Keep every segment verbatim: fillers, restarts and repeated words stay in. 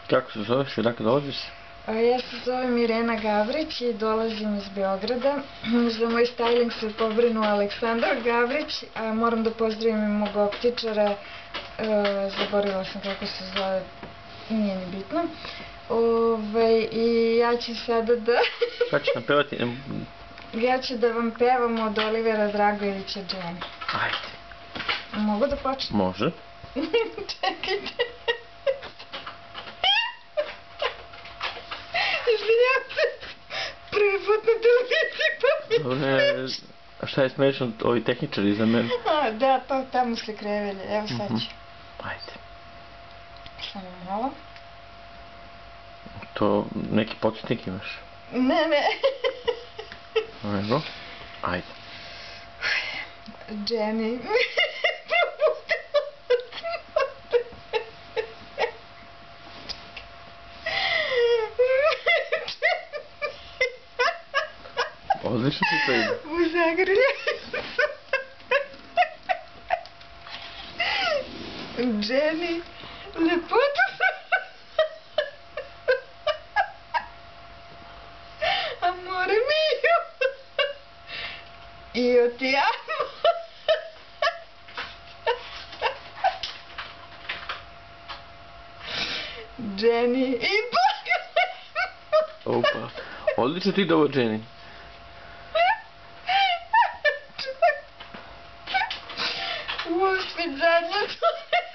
Kako se zoveš i odakle dolaziš? Ja se zovem Irena Gavrić i dolazim iz Beograda. Za moj styling se pobrinuo Aleksandar Gavrić, a moram da pozdravim i mog optičara, zaboravila sam kako se zove, nije ni bitno. I ja ću sada da... Šta ćeš nam pevati? Ja ću da vam pevam od Olivera Dragojevića Jenny. Ajde. Mogu da počnem? Može. Čekajte. Izvinjam se, prvi put na televiziji pa mi je smešno. A šta je smešno, ovi tehničari za mene? Da, to tamo se krevelje, evo sad ću. Ajde. Samo malo. To neki podsjetnik imaš? Ne, ne. Evo, ajde. Jenny. Odlično ti to ide. U zagrljaju. Jenny, lepota sam. Amore mio. Io ti amo. Jenny, i plakala. Opa, odlično ti ide ovo, Jenny. Uspit zadnje to.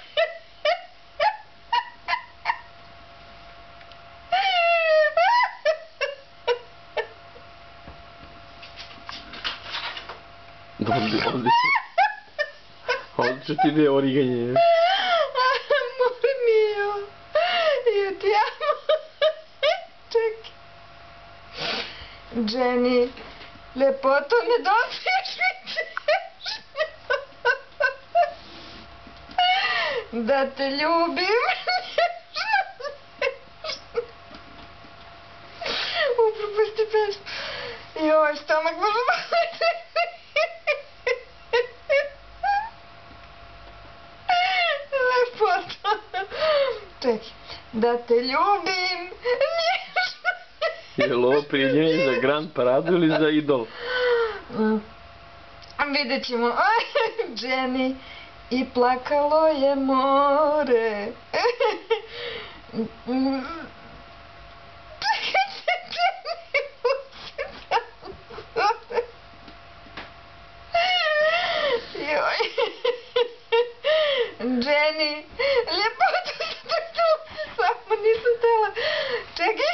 Odlično. Odlično ti ide origanje. Amore mio. Io ti amo. Čekaj. Jenny, lepoto, nedostaješ mi češnje. Da te ljubim. Upropusti pesmu. Joj, stomak možda boliti. Lepota. Čekaj. Da te ljubim. Nježno. Je li ovo prijednjenje za Grand Paradu ili za Idol? Vidjet ćemo. Jenny, i plakalo je more. Čekaj se, Jenny, usi zazove. Joj. Jenny, ljepotu se tako samo nisam tela. Čekaj.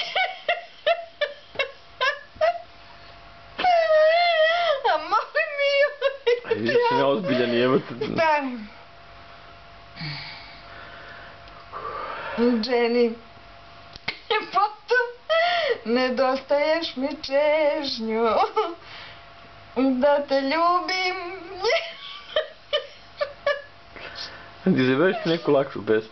Amore mio. Ajde, sam ja ozbiljan i evo te... Da. Jenny, ljepoto, nedostaješ mi čežnju. Da te ljubim. Ti zaveš neku lakšu pesmu.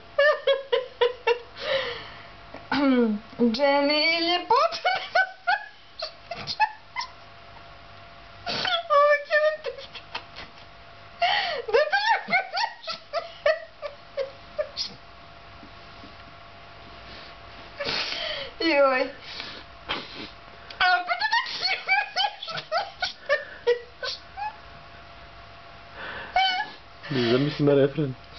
Jenny, ljepoto, ovo će nam te da te ljubim. Joj. Ako te da ti ljubim. Zamisli na refren.